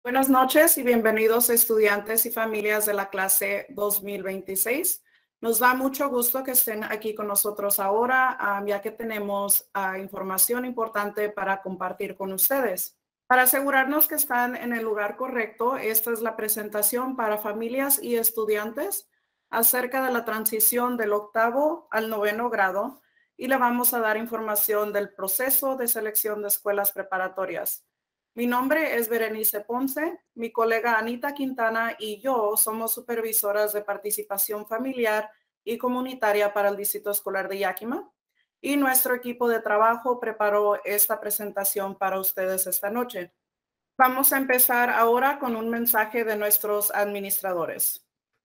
Buenas noches y bienvenidos estudiantes y familias de la clase 2026. Nos da mucho gusto que estén aquí con nosotros ahora, ya que tenemos información importante para compartir con ustedes. Para asegurarnos que están en el lugar correcto, esta es la presentación para familias y estudiantes acerca de la transición del 8º al 9º grado y le vamos a dar información del proceso de selección de escuelas preparatorias. Mi nombre es Berenice Ponce, mi colega Anita Quintana y yo somos supervisoras de participación familiar y comunitaria para el Distrito Escolar de Yakima y nuestro equipo de trabajo preparó esta presentación para ustedes esta noche. Vamos a empezar ahora con un mensaje de nuestros administradores.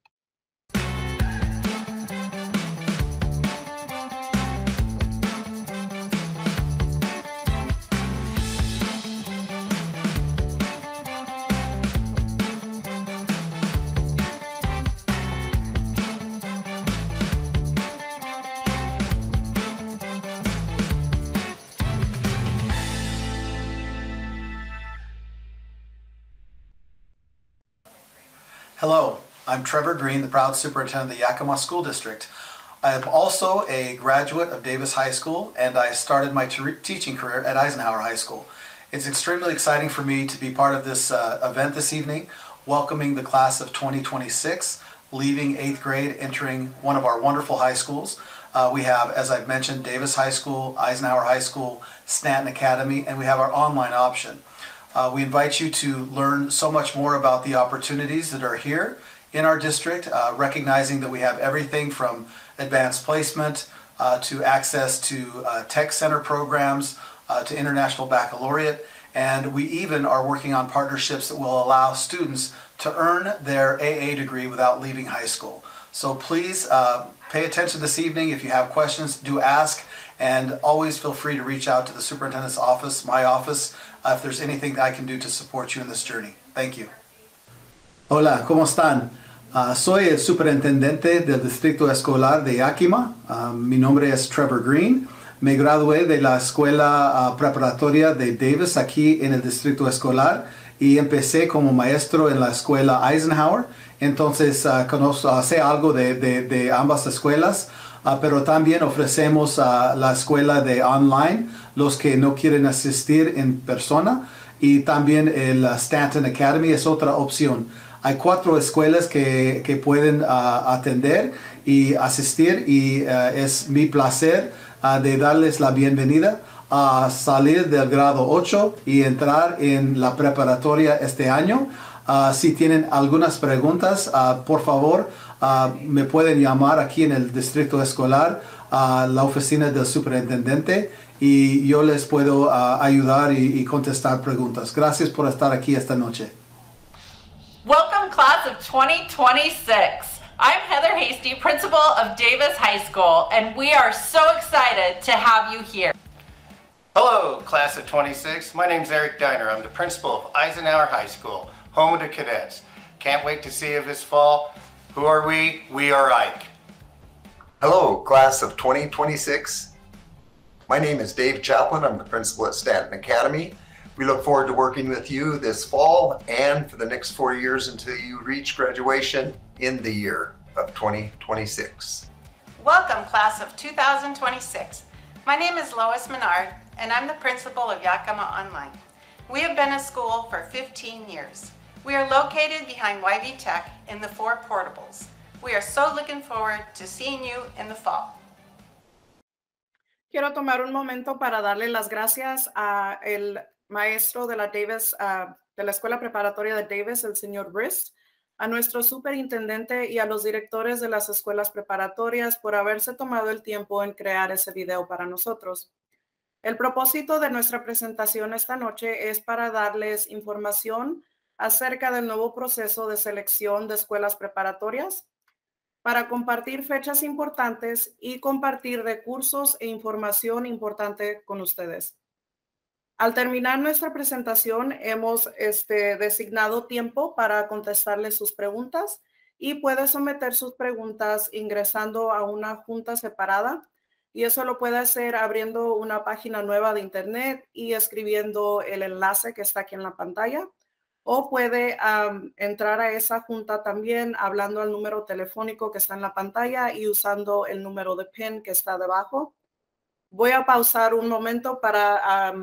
Hello, I'm Trevor Green, the proud superintendent of the Yakima School District. I am also a graduate of Davis High School, and I started my teaching career at Eisenhower High School. It's extremely exciting for me to be part of this event this evening, welcoming the class of 2026, leaving 8th grade, entering one of our wonderful high schools. We have, as I've mentioned, Davis High School, Eisenhower High School, Stanton Academy, and we have our online option. We invite you to learn so much more about the opportunities that are here in our district, recognizing that we have everything from advanced placement to access to tech center programs to international baccalaureate. And we even are working on partnerships that will allow students to earn their AA degree without leaving high school. So please pay attention this evening. If you have questions, do ask. And always feel free to reach out to the superintendent's office, my office, if there's anything I can do to support you in this journey. Thank you. Hola, ¿cómo están? Soy el superintendente del Distrito Escolar de Yakima. Mi nombre es Trevor Green. Me gradué de la escuela preparatoria de Davis aquí en el Distrito Escolar y empecé como maestro en la escuela Eisenhower. Entonces sé algo de ambas escuelas. Pero también ofrecemos la escuela de online, los que no quieren asistir en persona, y también el Stanton Academy es otra opción. Hay 4 escuelas que pueden atender y asistir y es mi placer de darles la bienvenida a salir del grado 8 y entrar en la preparatoria este año. Si tienen algunas preguntas, por favor, me pueden llamar aquí en el distrito escolar a la oficina del superintendente y yo les puedo ayudar y contestar preguntas. Gracias por estar aquí esta noche. Welcome, class of 2026. I'm Heather Hasty, principal of Davis High School, and we are so excited to have you here. Hello, class of 26. My name's Eric Diner. I'm the principal of Eisenhower High School, home of the cadets. Can't wait to see you this fall. Who are we? We are Ike. Hello, class of 2026. My name is Dave Chaplin. I'm the principal at Stanton Academy. We look forward to working with you this fall and for the next 4 years until you reach graduation in the year of 2026. Welcome, class of 2026. My name is Lois Menard, and I'm the principal of Yakima Online. We have been a school for 15 years. We are located behind YV Tech in the 4 portables. We are so looking forward to seeing you in the fall. Quiero tomar un momento para darle las gracias a el maestro de la Davis, de la escuela preparatoria de Davis, el señor Briss, a nuestro superintendente y a los directores de las escuelas preparatorias por haberse tomado el tiempo en crear ese video para nosotros. El propósito de nuestra presentación esta noche es para darles información acerca del nuevo proceso de selección de escuelas preparatorias, para compartir fechas importantes y compartir recursos e información importante con ustedes. Al terminar nuestra presentación, hemos designado tiempo para contestarles sus preguntas y puede someter sus preguntas ingresando a una junta separada y eso lo puede hacer abriendo una página nueva de internet y escribiendo el enlace que está aquí en la pantalla. o puede entrar a esa junta también hablando al número telefónico que está en la pantalla y usando el número de PIN que está debajo. Voy a pausar un momento para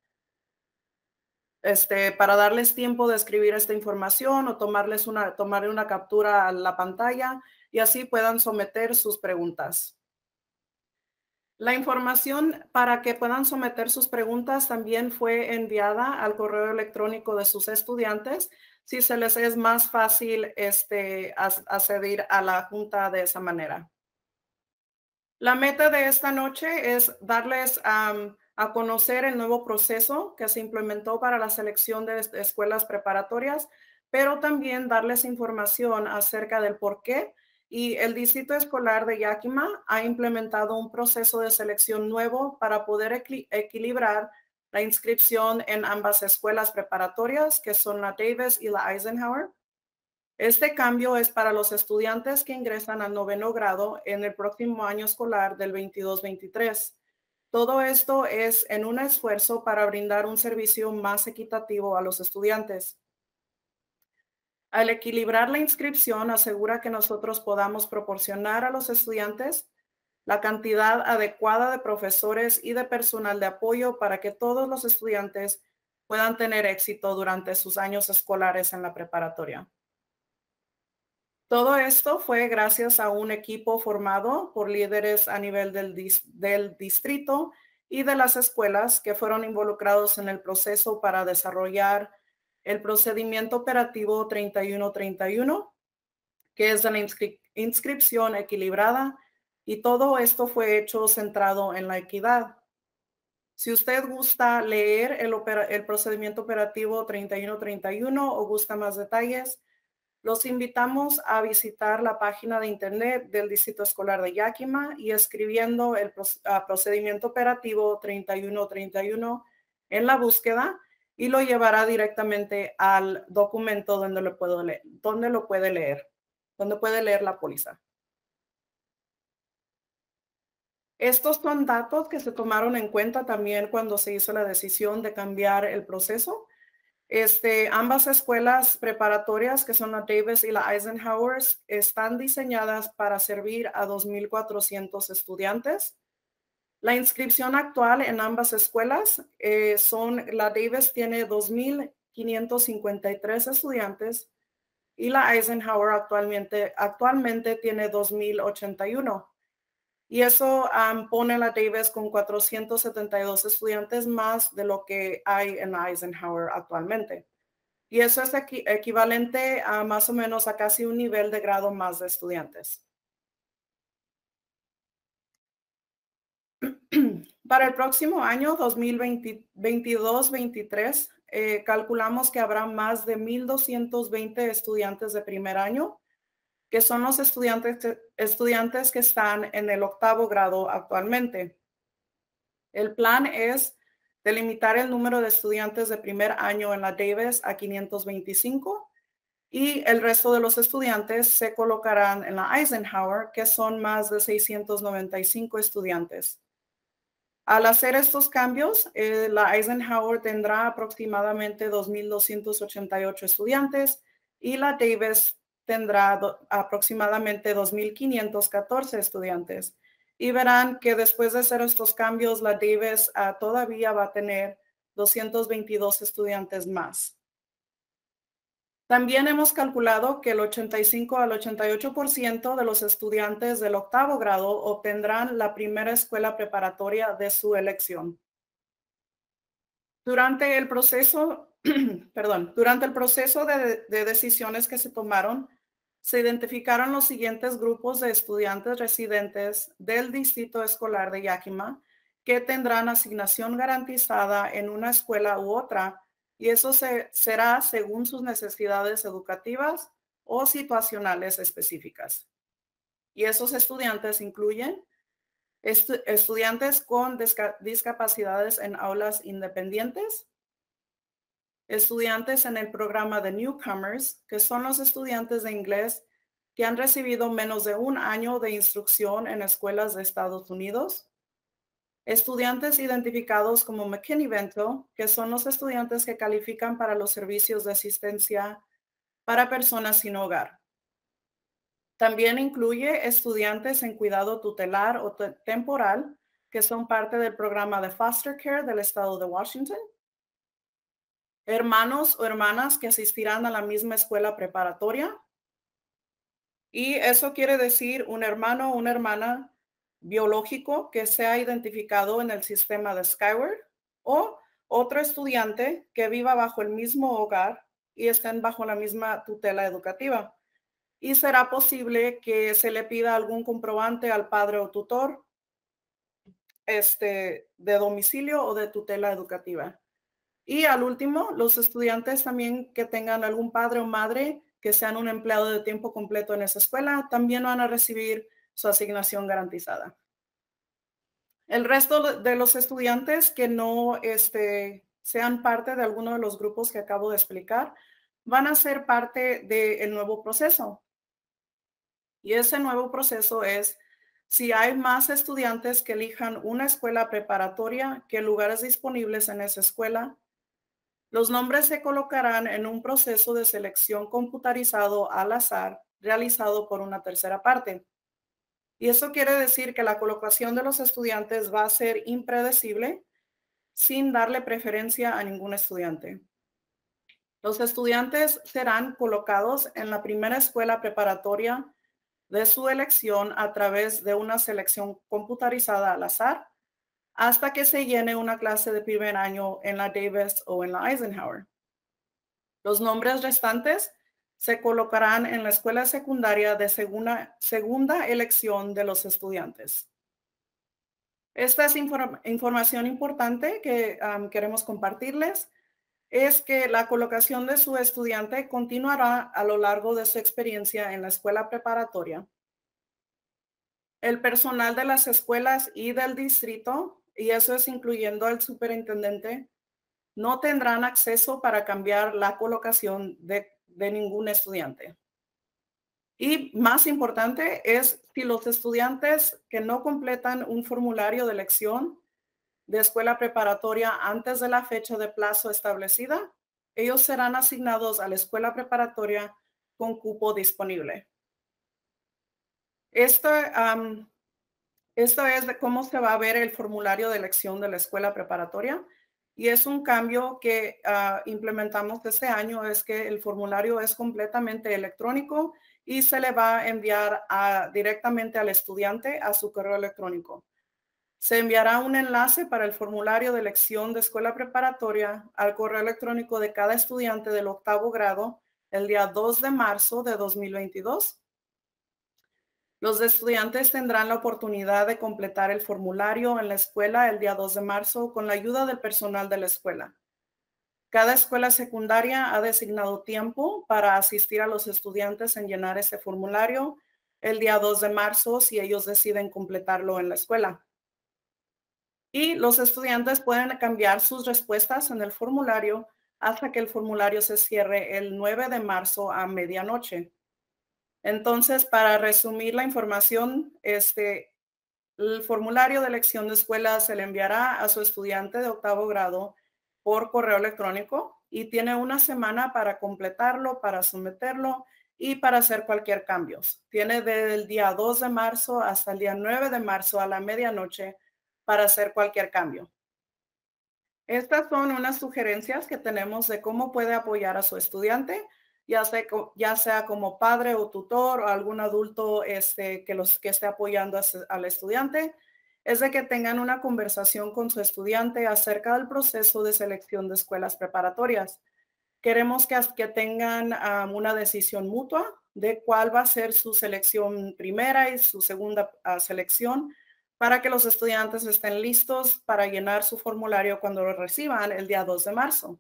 darles tiempo de escribir esta información o tomarle una captura a la pantalla y así puedan someter sus preguntas. La información para que puedan someter sus preguntas también fue enviada al correo electrónico de sus estudiantes, si se les es más fácil acceder a la junta de esa manera. La meta de esta noche es darles a conocer el nuevo proceso que se implementó para la selección de escuelas preparatorias, pero también darles información acerca del por qué. Y el Distrito Escolar de Yakima ha implementado un proceso de selección nuevo para poder equilibrar la inscripción en ambas escuelas preparatorias, que son la Davis y la Eisenhower. Este cambio es para los estudiantes que ingresan al 9º grado en el próximo año escolar del 22-23. Todo esto es en un esfuerzo para brindar un servicio más equitativo a los estudiantes. Al equilibrar la inscripción, asegura que nosotros podamos proporcionar a los estudiantes la cantidad adecuada de profesores y de personal de apoyo para que todos los estudiantes puedan tener éxito durante sus años escolares en la preparatoria. Todo esto fue gracias a un equipo formado por líderes a nivel del distrito y de las escuelas que fueron involucrados en el proceso para desarrollar el procedimiento operativo 3131, que es la inscripción equilibrada, y todo esto fue hecho centrado en la equidad. Si usted gusta leer el procedimiento operativo 3131 o gusta más detalles, los invitamos a visitar la página de internet del Distrito Escolar de Yakima y escribiendo el procedimiento operativo 3131 en la búsqueda y lo llevará directamente al documento donde lo puede leer la póliza. Estos son datos que se tomaron en cuenta también cuando se hizo la decisión de cambiar el proceso. Ambas escuelas preparatorias, que son la Davis y la Eisenhower, están diseñadas para servir a 2,400 estudiantes. La inscripción actual en ambas escuelas la Davis tiene 2,553 estudiantes y la Eisenhower actualmente tiene 2,081. Y eso pone a la Davis con 472 estudiantes más de lo que hay en la Eisenhower actualmente. Y eso es equivalente a más o menos a casi un nivel de grado más de estudiantes. Para el próximo año 2022-23, calculamos que habrá más de 1,220 estudiantes de primer año, que son los estudiantes que están en el 8º grado actualmente. El plan es delimitar el número de estudiantes de primer año en la Davis a 525 y el resto de los estudiantes se colocarán en la Eisenhower, que son más de 695 estudiantes. Al hacer estos cambios, la Eisenhower tendrá aproximadamente 2,288 estudiantes y la Davis tendrá aproximadamente 2,514 estudiantes. Y verán que después de hacer estos cambios, la Davis todavía va a tener 222 estudiantes más. También hemos calculado que el 85 al 88% de los estudiantes del 8º grado obtendrán la primera escuela preparatoria de su elección. Durante el proceso de decisiones que se tomaron, se identificaron los siguientes grupos de estudiantes residentes del Distrito Escolar de Yakima que tendrán asignación garantizada en una escuela u otra, y eso será según sus necesidades educativas o situacionales específicas. Y esos estudiantes incluyen estudiantes con discapacidades en aulas independientes, estudiantes en el programa de Newcomers, que son los estudiantes de inglés que han recibido menos de un año de instrucción en escuelas de Estados Unidos, Estudiantes identificados como McKinney-Vento, que son los estudiantes que califican para los servicios de asistencia para personas sin hogar. También incluye estudiantes en cuidado tutelar o temporal, que son parte del programa de foster care del estado de Washington. Hermanos o hermanas que asistirán a la misma escuela preparatoria. Y eso quiere decir un hermano o una hermana biológico que sea identificado en el sistema de Skyward o otro estudiante que viva bajo el mismo hogar y estén bajo la misma tutela educativa. Y será posible que se le pida algún comprobante al padre o tutor de domicilio o de tutela educativa. Y al último, los estudiantes también que tengan algún padre o madre que sean un empleado de tiempo completo en esa escuela, también van a recibir su asignación garantizada. El resto de los estudiantes que no sean parte de alguno de los grupos que acabo de explicar, van a ser parte del nuevo proceso. Y ese nuevo proceso es si hay más estudiantes que elijan una escuela preparatoria que lugares disponibles en esa escuela, los nombres se colocarán en un proceso de selección computarizado al azar realizado por una tercera parte. Y eso quiere decir que la colocación de los estudiantes va a ser impredecible sin darle preferencia a ningún estudiante. Los estudiantes serán colocados en la primera escuela preparatoria de su elección a través de una selección computarizada al azar hasta que se llene una clase de primer año en la Davis o en la Eisenhower. Los nombres restantes se colocarán en la escuela secundaria de segunda elección de los estudiantes. Esta es información importante que queremos compartirles. Es que la colocación de su estudiante continuará a lo largo de su experiencia en la escuela preparatoria. El personal de las escuelas y del distrito, y eso es incluyendo al superintendente, no tendrán acceso para cambiar la colocación de ningún estudiante. Y más importante es si los estudiantes que no completan un formulario de elección de escuela preparatoria antes de la fecha de plazo establecida, ellos serán asignados a la escuela preparatoria con cupo disponible. Esto es de cómo se va a ver el formulario de elección de la escuela preparatoria. Y es un cambio que implementamos este año, es que el formulario es completamente electrónico y se le va a enviar directamente al estudiante a su correo electrónico. Se enviará un enlace para el formulario de elección de escuela preparatoria al correo electrónico de cada estudiante del 8º grado el día 2 de marzo de 2022. Los estudiantes tendrán la oportunidad de completar el formulario en la escuela el día 2 de marzo con la ayuda del personal de la escuela. Cada escuela secundaria ha designado tiempo para asistir a los estudiantes en llenar ese formulario el día 2 de marzo si ellos deciden completarlo en la escuela. Y los estudiantes pueden cambiar sus respuestas en el formulario hasta que el formulario se cierre el 9 de marzo a medianoche. Entonces, para resumir la información, el formulario de elección de escuela se le enviará a su estudiante de 8º grado por correo electrónico y tiene una semana para completarlo, para someterlo y para hacer cualquier cambio. Tiene desde el día 2 de marzo hasta el día 9 de marzo a la medianoche para hacer cualquier cambio. Estas son unas sugerencias que tenemos de cómo puede apoyar a su estudiante, ya sea como padre o tutor o algún adulto que esté apoyando al estudiante, es de que tengan una conversación con su estudiante acerca del proceso de selección de escuelas preparatorias. Queremos que tengan una decisión mutua de cuál va a ser su selección primera y su segunda selección para que los estudiantes estén listos para llenar su formulario cuando lo reciban el día 2 de marzo.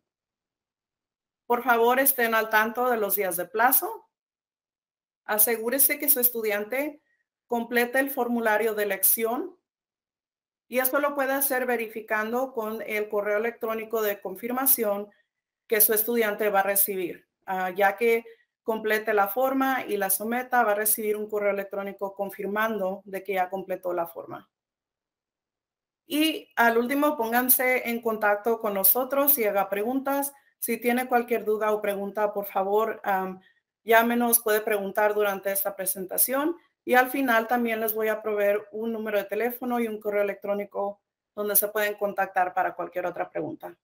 Por favor, estén al tanto de los días de plazo. Asegúrese que su estudiante complete el formulario de elección y esto lo puede hacer verificando con el correo electrónico de confirmación que su estudiante va a recibir. Ya que complete la forma y la someta, va a recibir un correo electrónico confirmando de que ya completó la forma. Y al último, pónganse en contacto con nosotros y haga preguntas. Si tiene cualquier duda o pregunta, por favor, llámenos, puede preguntar durante esta presentación. Y al final también les voy a proveer un número de teléfono y un correo electrónico donde se pueden contactar para cualquier otra pregunta.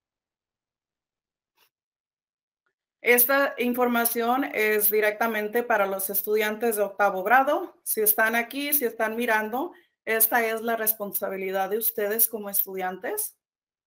Esta información es directamente para los estudiantes de octavo grado. Si están aquí, si están mirando, esta es la responsabilidad de ustedes como estudiantes.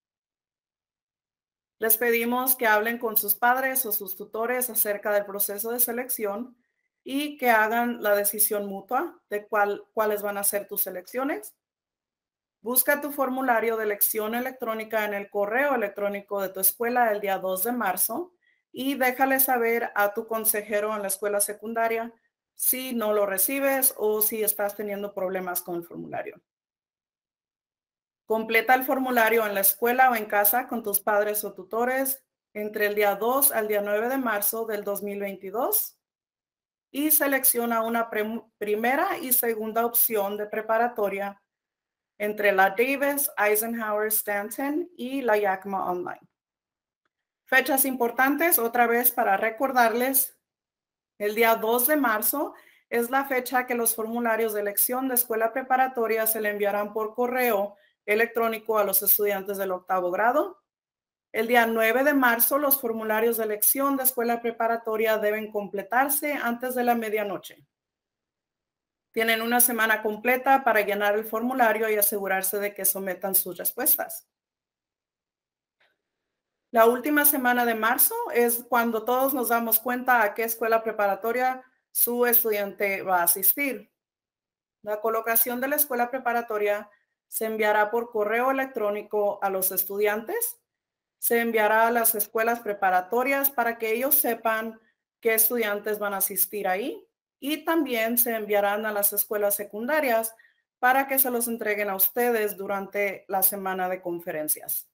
Les pedimos que hablen con sus padres o sus tutores acerca del proceso de selección y que hagan la decisión mutua de cuáles van a ser tus elecciones. Busca tu formulario de elección electrónica en el correo electrónico de tu escuela el día 2 de marzo y déjale saber a tu consejero en la escuela secundaria si no lo recibes o si estás teniendo problemas con el formulario. Completa el formulario en la escuela o en casa con tus padres o tutores entre el día 2 al día 9 de marzo del 2022 y selecciona una primera y segunda opción de preparatoria entre la Davis, Eisenhower, Stanton y la Yakima Online. Fechas importantes, otra vez para recordarles, el día 2 de marzo es la fecha que los formularios de elección de escuela preparatoria se le enviarán por correo electrónico a los estudiantes del octavo grado. El día 9 de marzo, los formularios de elección de escuela preparatoria deben completarse antes de la medianoche. Tienen una semana completa para llenar el formulario y asegurarse de que sometan sus respuestas. La última semana de marzo es cuando todos nos damos cuenta a qué escuela preparatoria su estudiante va a asistir. La colocación de la escuela preparatoria se enviará por correo electrónico a los estudiantes. Se enviará a las escuelas preparatorias para que ellos sepan qué estudiantes van a asistir ahí. Y también se enviarán a las escuelas secundarias para que se los entreguen a ustedes durante la semana de conferencias.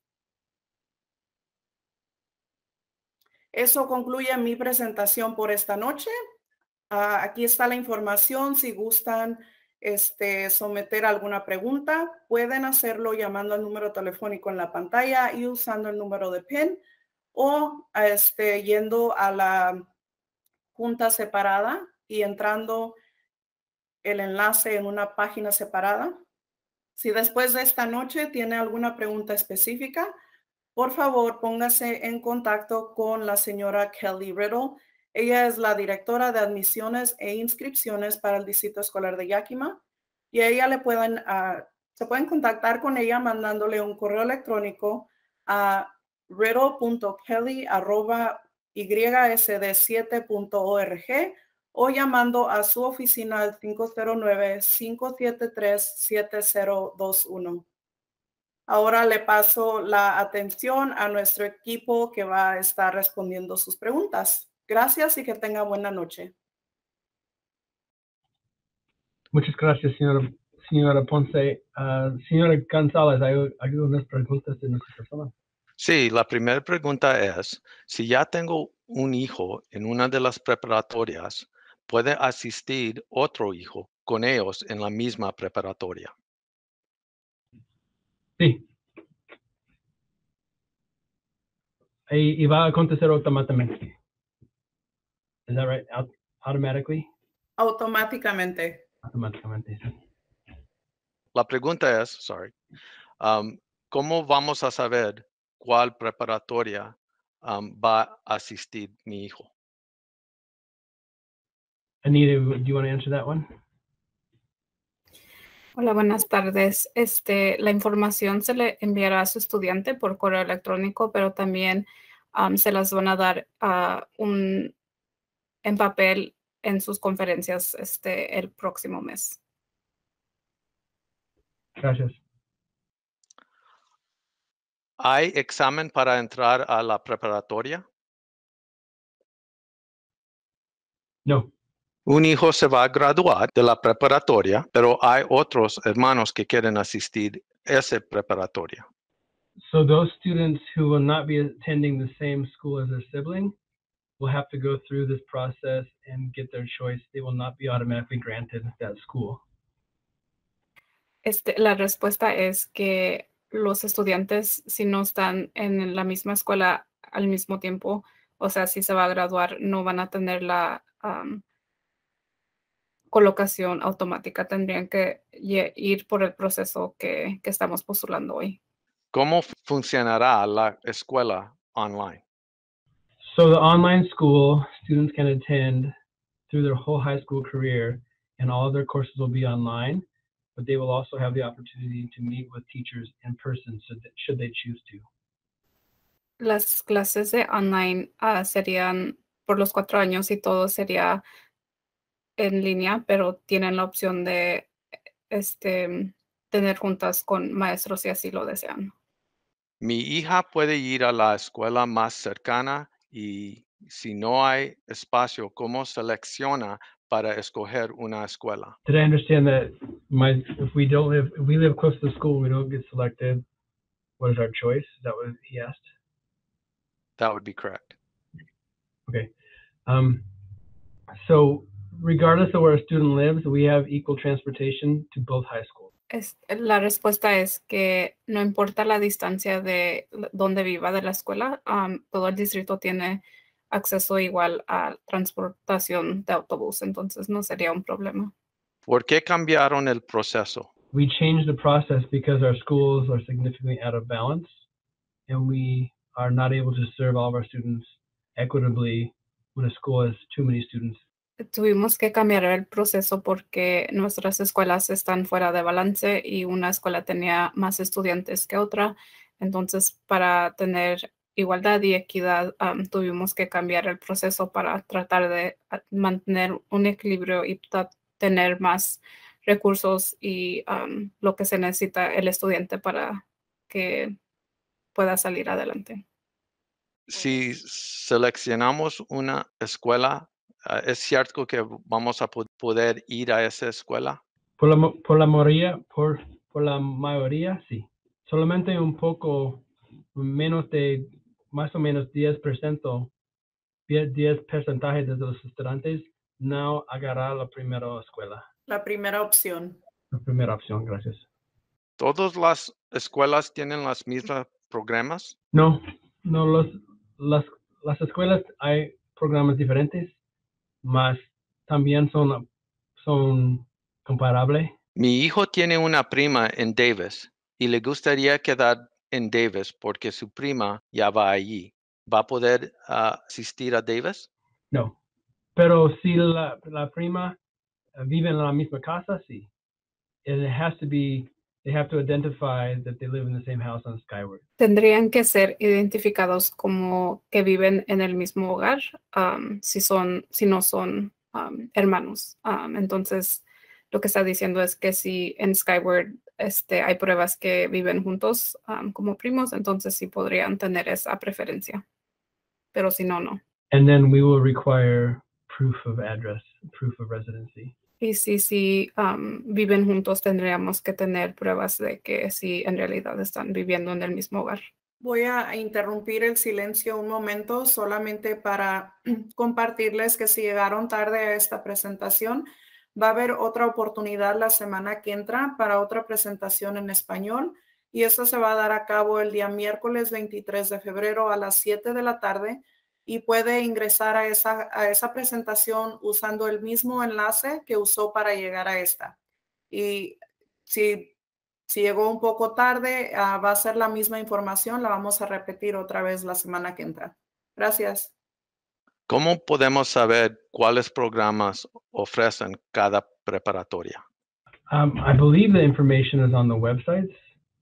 Eso concluye mi presentación por esta noche. Aquí está la información. Si gustan someter alguna pregunta, pueden hacerlo llamando al número telefónico en la pantalla y usando el número de PIN o yendo a la junta separada y entrando el enlace en una página separada. Si después de esta noche tiene alguna pregunta específica, por favor, póngase en contacto con la señora Kelly Riddle. Ella es la directora de admisiones e inscripciones para el Distrito Escolar de Yakima y a ella se pueden contactar con ella mandándole un correo electrónico a riddle.kelly@ysd7.org o llamando a su oficina al 509-573-7021. Ahora le paso la atención a nuestro equipo que va a estar respondiendo sus preguntas. Gracias y que tenga buena noche. Muchas gracias, señora Ponce. Señora González, ¿hay algunas preguntas de nuestra persona? Sí, la primera pregunta es, si ya tengo un hijo en una de las preparatorias, ¿puede asistir otro hijo con ellos en la misma preparatoria? Sí. Y va a acontecer automáticamente. Is that right? Automatically? Automáticamente. Automáticamente, sí. La pregunta es, ¿cómo vamos a saber cuál preparatoria va a asistir mi hijo? Anita, do you want to answer that one? Hola, buenas tardes. La información se le enviará a su estudiante por correo electrónico, pero también se las van a dar en papel en sus conferencias el próximo mes. Gracias. ¿Hay examen para entrar a la preparatoria? No. Un hijo se va a graduar de la preparatoria, pero hay otros hermanos que quieren asistir a esa preparatoria. So those students who will not be attending the same school as their sibling will have to go through this process and get their choice. They will not be automatically granted that school. La respuesta es que los estudiantes, si no están en la misma escuela al mismo tiempo, o sea, si se va a graduar, no van a tener la colocación automática. Tendrían que ir por el proceso que estamos postulando hoy. ¿Cómo funcionará la escuela online? So the online school, students can attend through their whole high school career, and all of their courses will be online, but they will also have the opportunity to meet with teachers in person should they choose to. Las clases de online serían por los 4 años y todo sería en línea, pero tienen la opción de tener juntas con maestros si así lo desean. Mi hija puede ir a la escuela más cercana y si no hay espacio, ¿cómo selecciona para escoger una escuela? Did I understand that if we live close to the school, we don't get selected? What is our choice? Is that what he asked? That would be correct. Okay. So regardless of where a student lives, we have equal transportation to both high schools. La respuesta es que no importa la distancia de donde viva de la escuela, todo el distrito tiene acceso igual a transportación de autobús, entonces no sería un problema. ¿Por qué cambiaron el proceso? We changed the process because our schools are significantly out of balance and we are not able to serve all of our students equitably when a school has too many students. Tuvimos que cambiar el proceso porque nuestras escuelas están fuera de balance y una escuela tenía más estudiantes que otra. Entonces, para tener igualdad y equidad, tuvimos que cambiar el proceso para tratar de mantener un equilibrio y tener más recursos y lo que se necesita el estudiante para que pueda salir adelante. Si seleccionamos una escuela, ¿es cierto que vamos a poder ir a esa escuela? Por la mayoría, sí. Solamente un poco menos de, más o menos 10% de los estudiantes no agarrar la primera escuela. La primera opción. La primera opción, gracias. ¿Todas las escuelas tienen los mismos programas? No, las escuelas hay programas diferentes, mas también son comparables. Mi hijo tiene una prima en Davis y le gustaría quedar en Davis porque su prima ya va allí. ¿Va a poder asistir a Davis? No, pero si la prima vive en la misma casa, sí. They have to identify that they live in the same house on Skyward. Tendrían que ser identificados como que viven en el mismo hogar, si no son hermanos. Entonces, lo que está diciendo es que si en Skyward hay pruebas que viven juntos como primos, entonces sí podrían tener esa preferencia. Pero si no, no. And then we will require proof of address, proof of residency. Y si viven juntos, tendríamos que tener pruebas de que sí en realidad están viviendo en el mismo hogar. Voy a interrumpir el silencio un momento solamente para compartirles que si llegaron tarde a esta presentación, va a haber otra oportunidad la semana que entra para otra presentación en español y esto se va a dar a cabo el día miércoles 23 de febrero a las 7 de la tarde y puede ingresar a esa presentación usando el mismo enlace que usó para llegar a esta. Y si llegó un poco tarde, va a ser la misma información, la vamos a repetir otra vez la semana que entra. Gracias. ¿Cómo podemos saber cuáles programas ofrecen cada preparatoria? I believe the information is on the websites.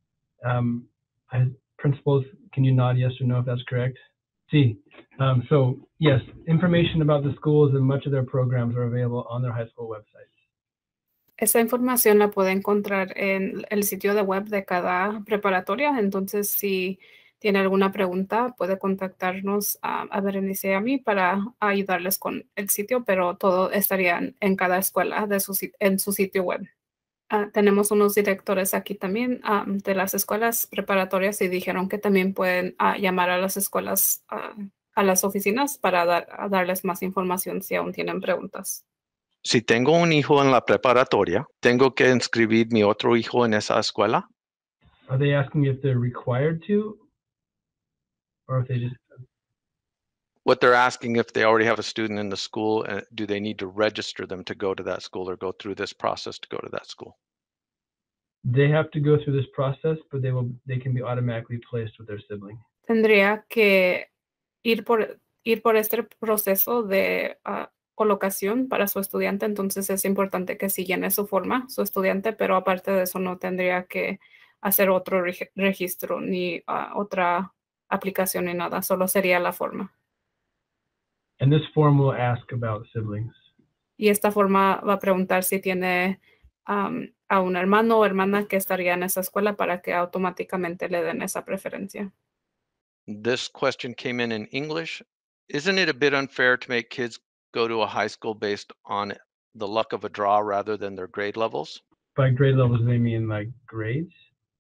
Principals, can you nod yes or no if that's correct? Sí. So yes, information about the schools and much of their programs are available on their high school websites. Esa información la puede encontrar en el sitio de web de cada preparatoria. Entonces, si tiene alguna pregunta, puede contactarnos a Berenice y a mí para ayudarles con el sitio, pero todo estaría en cada escuela en su sitio web. Tenemos unos directores aquí también de las escuelas preparatorias y dijeron que también pueden llamar a las escuelas, a las oficinas para darles más información si aún tienen preguntas. Si tengo un hijo en la preparatoria, ¿tengo que inscribir mi otro hijo en esa escuela? Are they asking if they're required to, or if they just? What they're asking if they already have a student in the school, do they need to register them to go to that school or go through this process to go to that school? They have to go through this process, but they can be automatically placed with their sibling. Tendría que ir por este proceso de colocación para su estudiante, entonces es importante que sí llene su forma, su estudiante, pero aparte de eso no tendría que hacer otro registro ni otra aplicación ni nada, solo sería la forma. And this form will ask about siblings. Y esta forma va a preguntar si tiene a un hermano o hermana que estaría en esa escuela para que automáticamente le den esa preferencia. This question came in English. Isn't it a bit unfair to make kids go to a high school based on the luck of a draw rather than their grade levels? By grade levels, they mean like grades?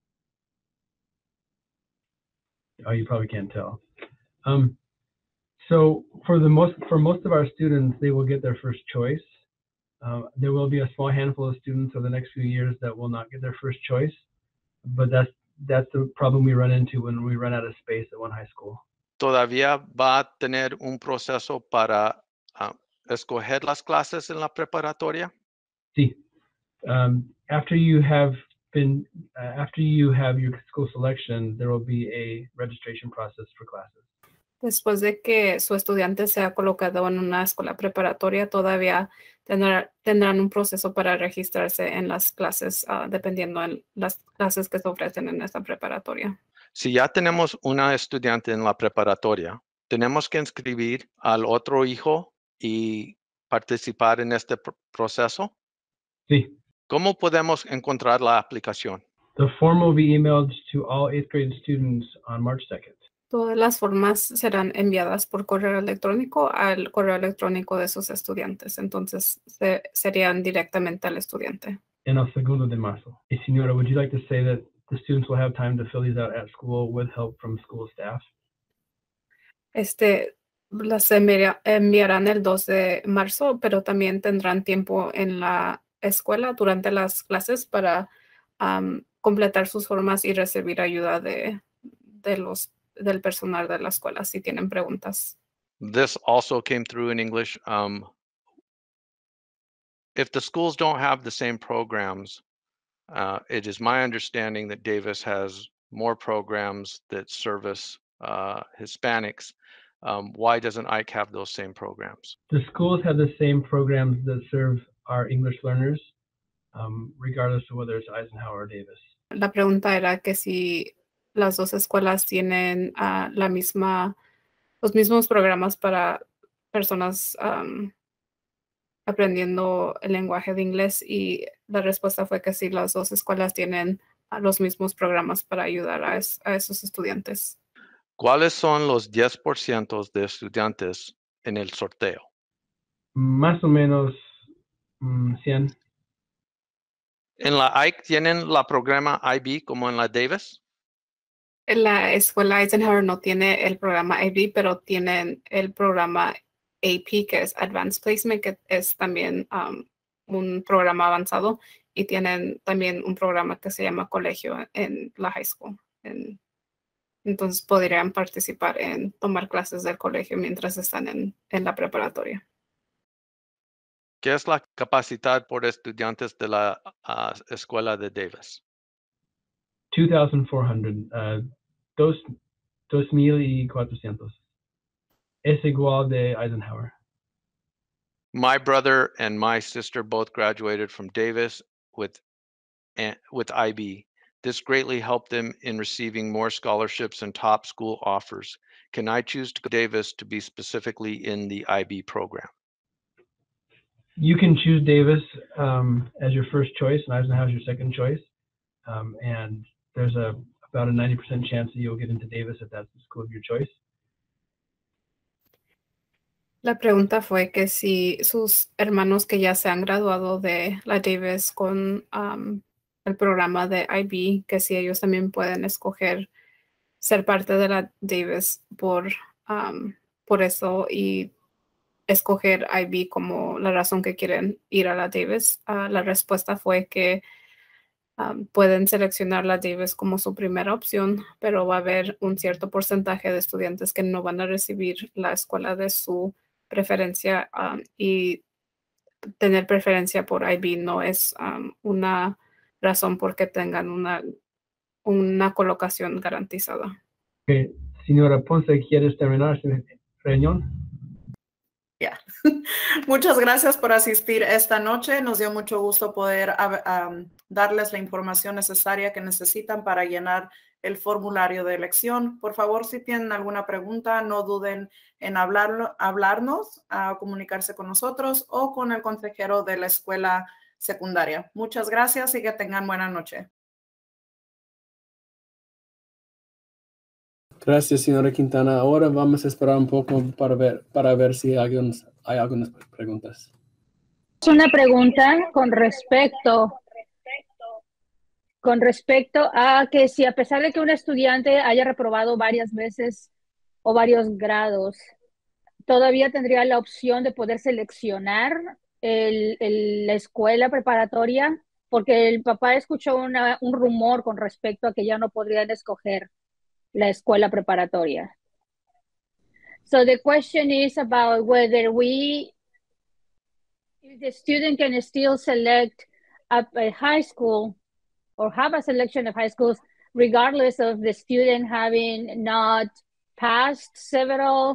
Oh, you probably can't tell. So for most of our students, they will get their first choice. There will be a small handful of students over the next few years that will not get their first choice, but that's the problem we run into when we run out of space at one high school. ¿Todavía va a tener un proceso para escoger las clases en la preparatoria? Sí. After you have your school selection, there will be a registration process for classes. Después de que su estudiante sea colocado en una escuela preparatoria, todavía tendrán un proceso para registrarse en las clases, dependiendo de las clases que se ofrecen en esta preparatoria. Si ya tenemos una estudiante en la preparatoria, ¿tenemos que inscribir al otro hijo y participar en este proceso? Sí. ¿Cómo podemos encontrar la aplicación? The form will be emailed to all 8th grade students on March 2nd. Todas las formas serán enviadas por correo electrónico al correo electrónico de sus estudiantes. Entonces, serían directamente al estudiante. En el 2 de marzo. Y señora, would you like to say that the students will have time to fill these out at school with help from school staff? Las enviarán el 2 de marzo, pero también tendrán tiempo en la escuela durante las clases para completar sus formas y recibir ayuda del personal de la escuela si tienen preguntas. This also came through in English. If the schools don't have the same programs, it is my understanding that Davis has more programs that service Hispanics. Why doesn't Ike have those same programs? The schools have the same programs that serve our English learners, regardless of whether it's Eisenhower or Davis. La pregunta era que si las dos escuelas tienen los mismos programas para personas aprendiendo el lenguaje de inglés, y la respuesta fue que sí, las dos escuelas tienen los mismos programas para ayudar a esos estudiantes. ¿Cuáles son los 10% de estudiantes en el sorteo? Más o menos 100. ¿En la Ike tienen la programa IB como en la Davis? La escuela Eisenhower no tiene el programa IB, pero tienen el programa AP, que es Advanced Placement, que es también un programa avanzado, y tienen también un programa que se llama colegio en la high school. Entonces podrían participar en tomar clases del colegio mientras están en la preparatoria. ¿Qué es la capacidad por estudiantes de la escuela de Davis? 2,400. 2,400. Es igual de Eisenhower. My brother and my sister both graduated from Davis with IB. This greatly helped them in receiving more scholarships and top school offers. Can I choose to go to Davis to be specifically in the IB program? You can choose Davis as your first choice, and Eisenhower is your second choice. And there's about a 90% chance that you'll get into Davis if that's the school of your choice. La pregunta fue que si sus hermanos que ya se han graduado de la Davis con el programa de IB, que si ellos también pueden escoger ser parte de la Davis por eso, y escoger IB como la razón que quieren ir a la Davis. La respuesta fue que pueden seleccionar la Davis como su primera opción, pero va a haber un cierto porcentaje de estudiantes que no van a recibir la escuela de su preferencia, y tener preferencia por IB no es una razón por que tengan una colocación garantizada. Okay. Señora Ponce, ¿quieres terminar su reunión? Ya. Muchas gracias por asistir esta noche. Nos dio mucho gusto poder darles la información necesaria que necesitan para llenar el formulario de elección. Por favor, si tienen alguna pregunta, no duden en hablarnos, a comunicarse con nosotros o con el consejero de la escuela secundaria. Muchas gracias y que tengan buena noche. Gracias, señora Quintana. Ahora vamos a esperar un poco para ver si hay algunas preguntas. Una pregunta con respecto a que si a pesar de que un estudiante haya reprobado varias veces o varios grados, todavía tendría la opción de poder seleccionar la escuela preparatoria, porque el papá escuchó un rumor con respecto a que ya no podrían escoger la escuela preparatoria. So the question is about whether if the student can still select a high school or have a selection of high schools, regardless of the student having not passed several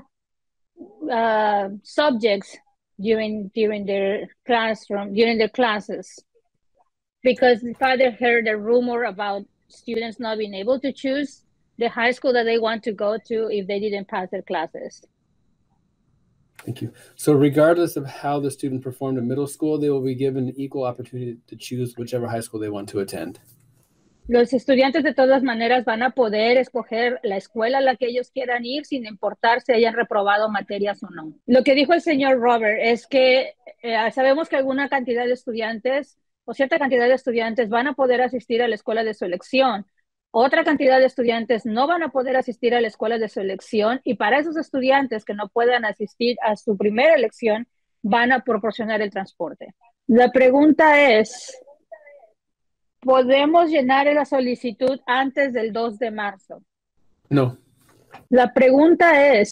subjects during their classes. Because the father heard a rumor about students not being able to choose the high school that they want to go to if they didn't pass their classes. Thank you. So regardless of how the student performed in middle school, they will be given equal opportunity to choose whichever high school they want to attend. Los estudiantes de todas maneras van a poder escoger la escuela a la que ellos quieran ir sin importar si hayan reprobado materias o no. Lo que dijo el señor Robert es que sabemos que alguna cantidad de estudiantes o cierta cantidad de estudiantes van a poder asistir a la escuela de su elección. Otra cantidad de estudiantes no van a poder asistir a la escuela de su elección, y para esos estudiantes que no puedan asistir a su primera elección van a proporcionar el transporte. La pregunta es, ¿podemos llenar la solicitud antes del 2 de marzo? No. La pregunta es,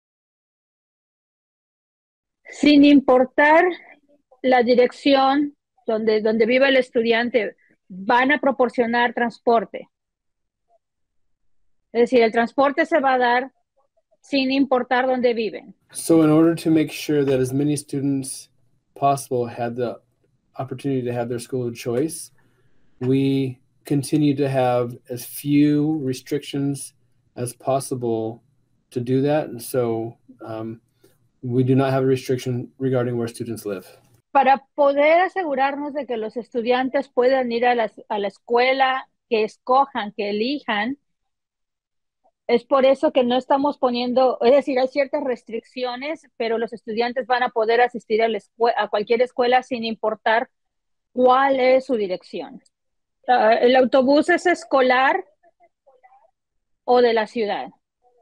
sin importar la dirección donde vive el estudiante, ¿van a proporcionar transporte? Es decir, el transporte se va a dar sin importar dónde viven. So in order to make sure that as many students possible had the opportunity to have their school of choice, we continue to have as few restrictions as possible to do that. And so we do not have a restriction regarding where students live. Para poder asegurarnos de que los estudiantes puedan ir a la escuela que escojan, que elijan, es por eso que no estamos poniendo, es decir, hay ciertas restricciones, pero los estudiantes van a poder asistir a cualquier escuela sin importar cuál es su dirección. ¿El autobús es escolar o de la ciudad?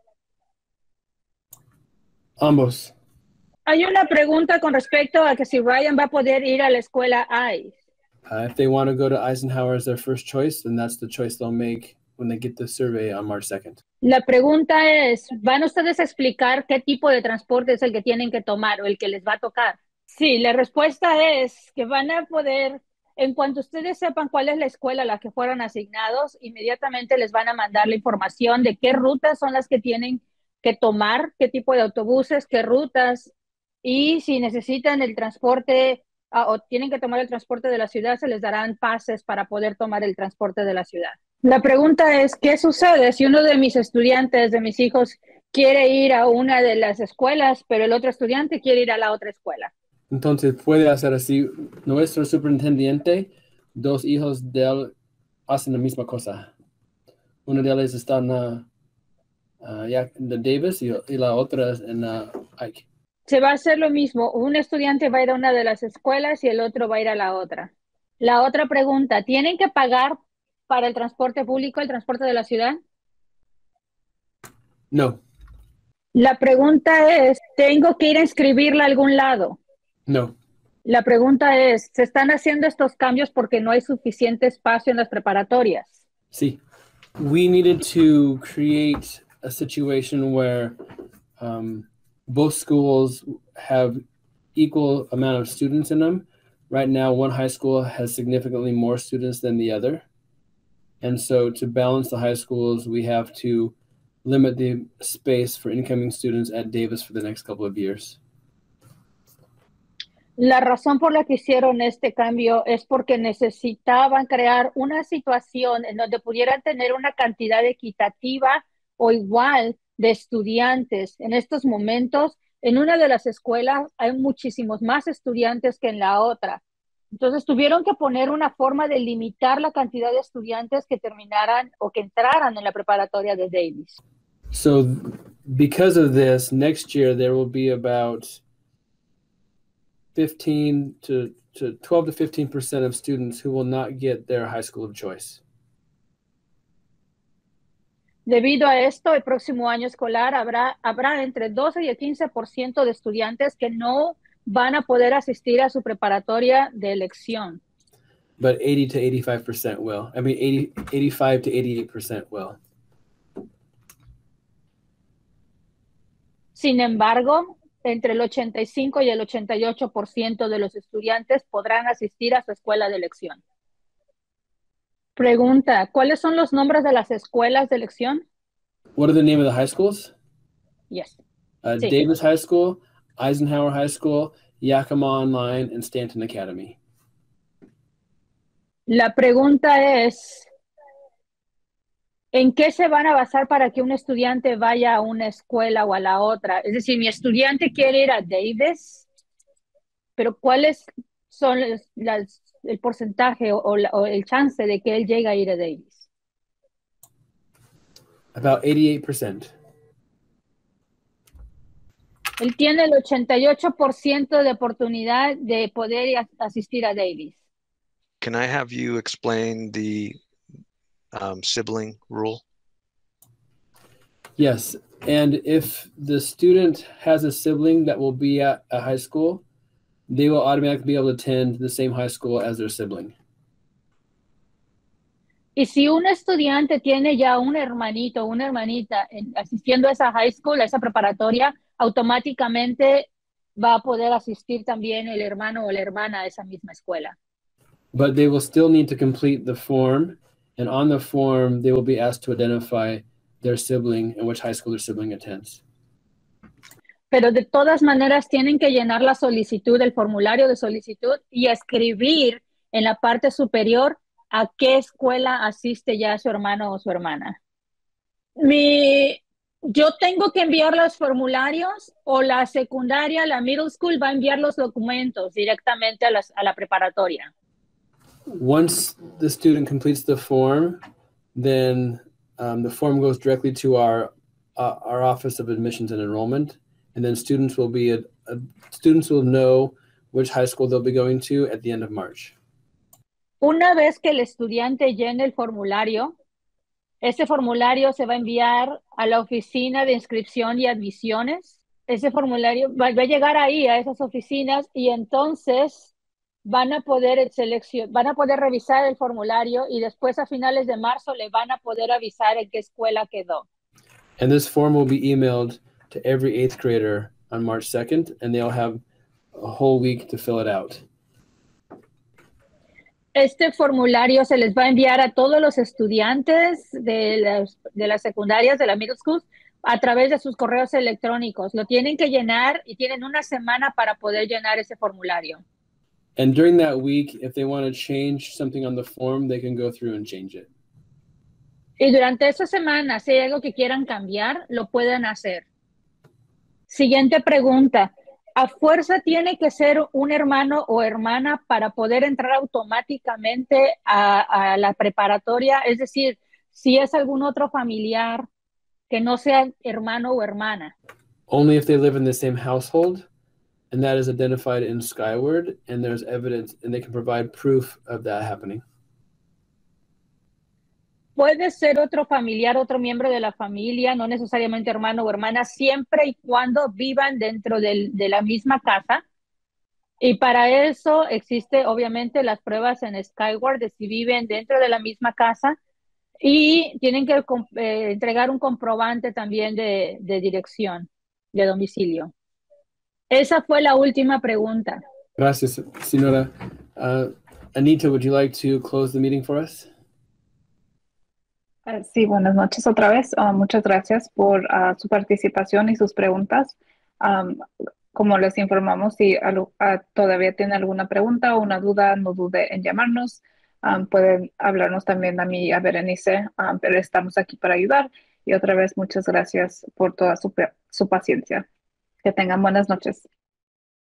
Ambos. Hay una pregunta con respecto a que si Ryan va a poder ir a la escuela ICE. If they want to go to Eisenhower as their first choice, then that's the choice they'll make when they get the survey on March 2nd. La pregunta es, ¿van ustedes a explicar qué tipo de transporte es el que tienen que tomar o el que les va a tocar? Sí, la respuesta es que van a poder, en cuanto ustedes sepan cuál es la escuela a la que fueron asignados, inmediatamente les van a mandar la información de qué rutas son las que tienen que tomar, qué tipo de autobuses, qué rutas, y si necesitan el transporte o tienen que tomar el transporte de la ciudad, se les darán pases para poder tomar el transporte de la ciudad. La pregunta es, ¿qué sucede si uno de mis estudiantes, de mis hijos, quiere ir a una de las escuelas, pero el otro estudiante quiere ir a la otra escuela? Entonces puede hacer así. Nuestro superintendente, dos hijos de él hacen la misma cosa. Uno de ellos está en Davis y la otra en Ike. Se va a hacer lo mismo. Un estudiante va a ir a una de las escuelas y el otro va a ir a la otra. La otra pregunta, ¿tienen que pagar para el transporte público, el transporte de la ciudad? No. La pregunta es, ¿tengo que ir a inscribirla a algún lado? No. La pregunta es, ¿se están haciendo estos cambios porque no hay suficiente espacio en las preparatorias? Sí. We needed to create a situation where both schools have equal amount of students in them. Right now, one high school has significantly more students than the other. And so to balance the high schools, we have to limit the space for incoming students at Davis for the next couple of years. La razón por la que hicieron este cambio es porque necesitaban crear una situación en donde pudieran tener una cantidad equitativa o igual de estudiantes. En estos momentos, en una de las escuelas hay muchísimos más estudiantes que en la otra. Entonces tuvieron que poner una forma de limitar la cantidad de estudiantes que terminaran o que entraran en la preparatoria de Davis. So because of this, next year there will be about 12 to 15% of students who will not get their high school of choice. Debido a esto, el próximo año escolar habrá entre 12 y el 15% de estudiantes que no van a poder asistir a su preparatoria de elección. But 80 to 85% will. I mean, 85 to 88% will. Sin embargo, entre el 85 y el 88% de los estudiantes podrán asistir a su escuela de elección. Pregunta, ¿cuáles son los nombres de las escuelas de elección? What are the name of the high schools? Yes. Sí. Davis High School, Eisenhower High School, Yakima Online, and Stanton Academy. La pregunta es, ¿en qué se van a basar para que un estudiante vaya a una escuela o a la otra? Es decir, mi estudiante quiere ir a Davis, pero ¿cuáles son el porcentaje o el chance de que él llegue a ir a Davis? About 88%. Él tiene el 88% de oportunidad de poder asistir a Davis. Can I have you explain the sibling rule? Yes, and if the student has a sibling that will be at a high school, they will automatically be able to attend the same high school as their sibling. Y si un estudiante tiene ya un hermanito o una hermanita asistiendo a esa high school, a esa preparatoria, automáticamente va a poder asistir también el hermano o la hermana a esa misma escuela. But they will still need to complete the form, and on the form, they will be asked to identify their sibling and which high school their sibling attends. Pero de todas maneras tienen que llenar la solicitud, el formulario de solicitud y escribir en la parte superior a qué escuela asiste ya su hermano o su hermana. Yo tengo que enviar los formularios o la secundaria, la middle school va a enviar los documentos directamente a la preparatoria. Once the student completes the form, then the form goes directly to our Office of Admissions and Enrollment, and then students will know which high school they'll be going to at the end of March. Una vez que el estudiante llene el formulario, ese formulario se va a enviar a la oficina de inscripción y admisiones. Ese formulario va a llegar ahí a esas oficinas y entonces van a poder revisar el formulario y después a finales de marzo le van a poder avisar en qué escuela quedó. And this form will be emailed to every 8th grader on March 2nd, and they'll have a whole week to fill it out. Este formulario se les va a enviar a todos los estudiantes de las secundarias, de la middle school, a través de sus correos electrónicos. Lo tienen que llenar y tienen una semana para poder llenar ese formulario. And during that week, if they want to change something on the form, they can go through and change it. Y durante esa semana, si hay algo que quieran cambiar, lo pueden hacer. Siguiente pregunta. ¿A fuerza tiene que ser un hermano o hermana para poder entrar automáticamente a la preparatoria? Es decir, si es algún otro familiar que no sea hermano o hermana. Only if they live in the same household, and that is identified in Skyward, and there's evidence, and they can provide proof of that happening. puede ser otro familiar, otro miembro de la familia, no necesariamente hermano o hermana, siempre y cuando vivan dentro de la misma casa. Y para eso existe obviamente las pruebas en Skyward de si viven dentro de la misma casa y tienen que entregar un comprobante también de dirección, de domicilio. Esa fue la última pregunta. Gracias, señora. Anita, would you like to close the meeting for us? Sí, buenas noches otra vez. Muchas gracias por su participación y sus preguntas. Como les informamos, si todavía tienen alguna pregunta o una duda, no dude en llamarnos. Pueden hablarnos también a mí, a Berenice, pero estamos aquí para ayudar. Y otra vez, muchas gracias por toda su paciencia. Que tengan buenas noches.